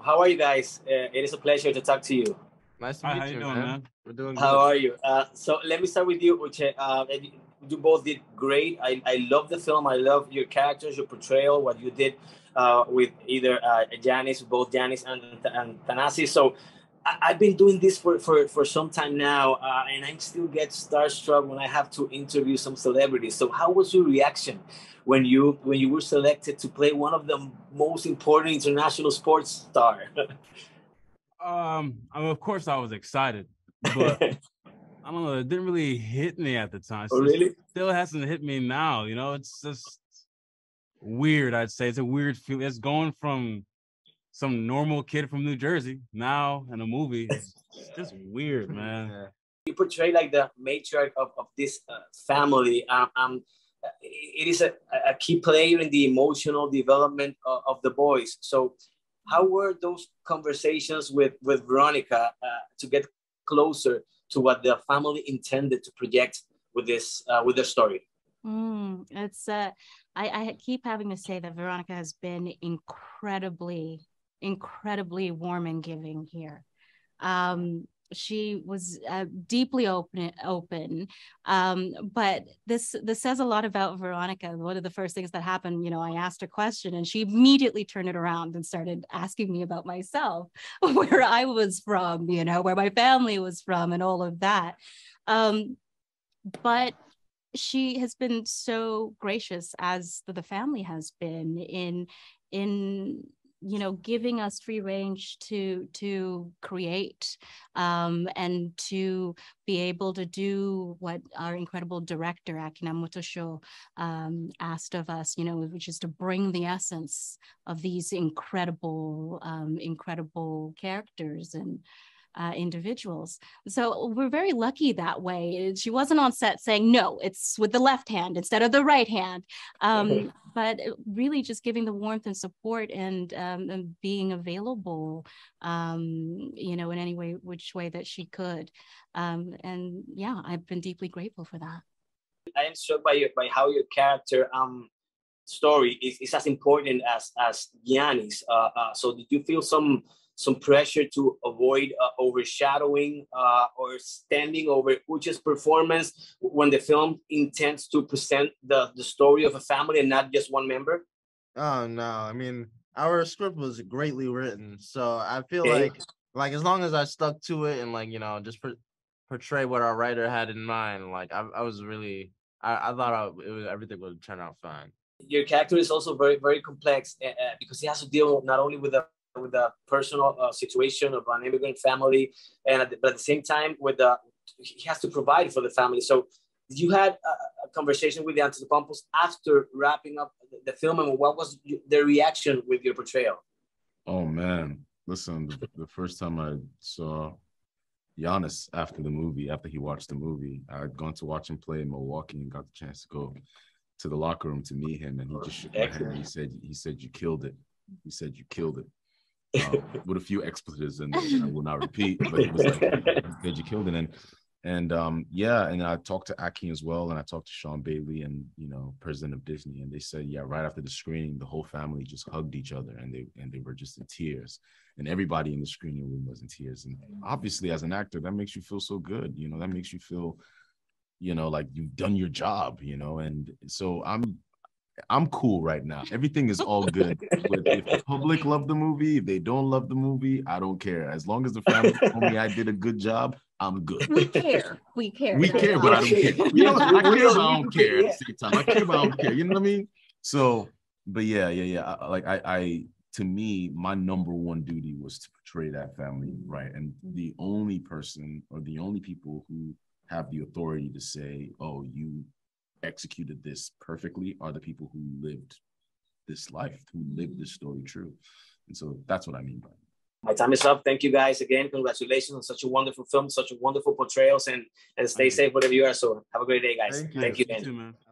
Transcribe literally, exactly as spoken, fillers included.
how are you guys? Uh, it is a pleasure to talk to you. Nice to Hi, meet how you, you doing, man. man? We're doing good. How are you? Uh, so let me start with you, Uche. Uh, and you both did great. I, I love the film. I love your characters, your portrayal, what you did uh, with either uh, Janice, both Janice and, and Thanasi. So I, I've been doing this for, for, for some time now, uh, and I still get starstruck when I have to interview some celebrities. So how was your reaction when you when you were selected to play one of the most important international sports star? Um, I mean, of course I was excited, but I don't know, it didn't really hit me at the time. It's Oh, just- really? Still hasn't hit me now, you know, it's just weird, I'd say. It's a weird feeling. It's going from some normal kid from New Jersey now in a movie. It's just weird, man. Yeah. You portray like the matriarch of, of this uh, family. Um, um, it is a, a key player in the emotional development of, of the boys. So how were those conversations with, with Veronica uh, to get closer to what the family intended to project with this, uh, with their story? Mm, it's, uh, I, I keep having to say that Veronica has been incredibly, incredibly warm and giving here. Um, she was uh, deeply open, open. Um, but this this says a lot about Veronica. One of the first things that happened, you know, I asked a question and she immediately turned it around and started asking me about myself, where I was from, you know, where my family was from and all of that. Um, but she has been so gracious, as the family has been, in in you know, giving us free range to to create um, and to be able to do what our incredible director Akina Mutosho um, asked of us, you know, which is to bring the essence of these incredible, um, incredible characters and Uh, individuals. So we're very lucky that way. She wasn't on set saying, no, it's with the left hand instead of the right hand. Um, but really just giving the warmth and support and, um, and being available, um, you know, in any way, which way that she could. Um, and yeah, I've been deeply grateful for that. I am struck by your, by how your character um, story is, is as important as, as Gianni's. Uh, uh, so did you feel some some pressure to avoid uh, overshadowing uh, or standing over Uche's performance when the film intends to present the, the story of a family and not just one member? Oh no, I mean our script was greatly written, so I feel Okay. like like as long as I stuck to it and like you know just per- portray what our writer had in mind, like I, I was really I, I thought I, it was everything would turn out fine. Your character is also very very complex uh, because he has to deal not only with the with the personal uh, situation of an immigrant family, and at the, but at the same time, with the he has to provide for the family. So, you had a, a conversation with the Antetokounmpos after wrapping up the, the film, and what was their reaction with your portrayal? Oh man, listen, the, the first time I saw Giannis after the movie, after he watched the movie, I'd gone to watch him play in Milwaukee and got the chance to go to the locker room to meet him, and he just shook my hand. He said, "He said you killed it. He said you killed it." Um, with a few expletives in there, I will not repeat, but he was like, he said you killed it. And and um, yeah, and I talked to Akin as well, and I talked to Sean Bailey and you know, president of Disney, and they said, yeah, right after the screening, the whole family just hugged each other, and they and they were just in tears, and everybody in the screening room was in tears. And obviously, as an actor, that makes you feel so good, you know, that makes you feel, you know, like you've done your job, you know, and so I'm. I'm cool right now. Everything is all good. With, if the public love the movie, if they don't love the movie, I don't care. As long as the family told me I did a good job, I'm good. We care. We care. We care, but I don't care. You know, I care, but I don't care at the same time. I care, but I don't care. You know what I mean? So, but yeah, yeah, yeah. I, like I, I, to me, my number one duty was to portray that family, right? And the only person or the only people who have the authority to say, "Oh, you executed this perfectly," are the people who lived this life, who lived this story true. And so that's what I mean by it. My time is up. Thank you guys again. Congratulations on such a wonderful film, such a wonderful portrayals, and and stay safe wherever you are. So have a great day, guys. Thank you. Thank you, You man. too, man.